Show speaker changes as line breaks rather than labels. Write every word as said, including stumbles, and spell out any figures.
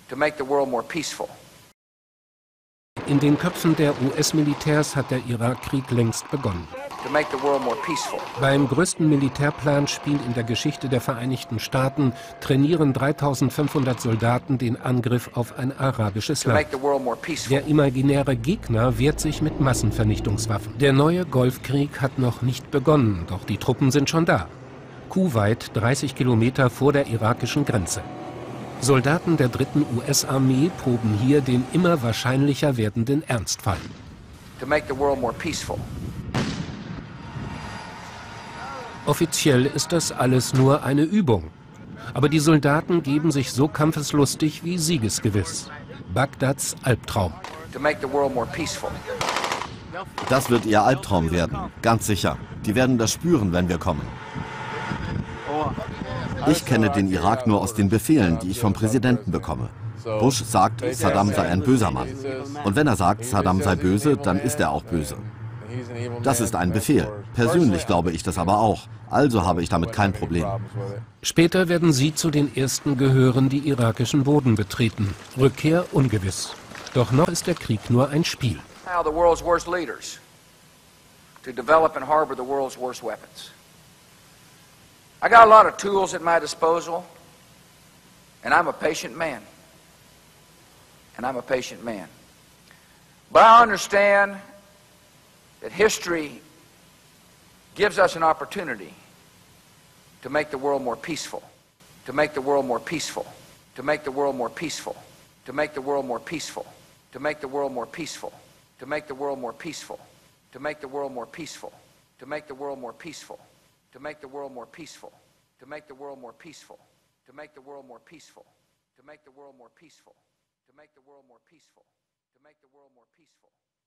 To make the world more peaceful.
In den Köpfen der U S-Militärs hat der Irakkrieg längst begonnen.
To make the world more peaceful.
Beim größten Militärplanspiel in der Geschichte der Vereinigten Staaten trainieren dreitausendfünfhundert Soldaten den Angriff auf ein arabisches
To
Land.
make the world more peaceful.
Der imaginäre Gegner wehrt sich mit Massenvernichtungswaffen. Der neue Golfkrieg hat noch nicht begonnen, doch die Truppen sind schon da. Kuwait, dreißig Kilometer vor der irakischen Grenze. Soldaten der dritten U S-Armee proben hier den immer wahrscheinlicher werdenden Ernstfall.
To make the world more peaceful.
Offiziell ist das alles nur eine Übung. Aber die Soldaten geben sich so kampfeslustig wie siegesgewiss. Bagdads Albtraum.
To make the world more peaceful.
Das wird ihr Albtraum werden, ganz sicher. Die werden das spüren, wenn wir kommen. Ich kenne den Irak nur aus den Befehlen, die ich vom Präsidenten bekomme. Bush sagt, Saddam sei ein böser Mann. Und wenn er sagt, Saddam sei böse, dann ist er auch böse. Das ist ein Befehl. Persönlich glaube ich das aber auch. Also habe ich damit kein Problem.
Später werden sie zu den Ersten gehören, die irakischen Boden betreten. Rückkehr ungewiss. Doch noch ist der Krieg nur ein Spiel.
Now the world's worst leaders to develop and harbor the world's worst weapons. I got a lot of tools at my disposal, and I'm a patient man. And I'm a patient man. But I understand that history gives us an opportunity to make the world more peaceful, to make the world more peaceful, to make the world more peaceful, to make the world more peaceful, to make the world more peaceful, to make the world more peaceful, to make the world more peaceful, to make the world more peaceful, to make the world more peaceful, to make the world more peaceful, to make the world more peaceful, to make the world more peaceful, to make the world more peaceful, to make the world more peaceful.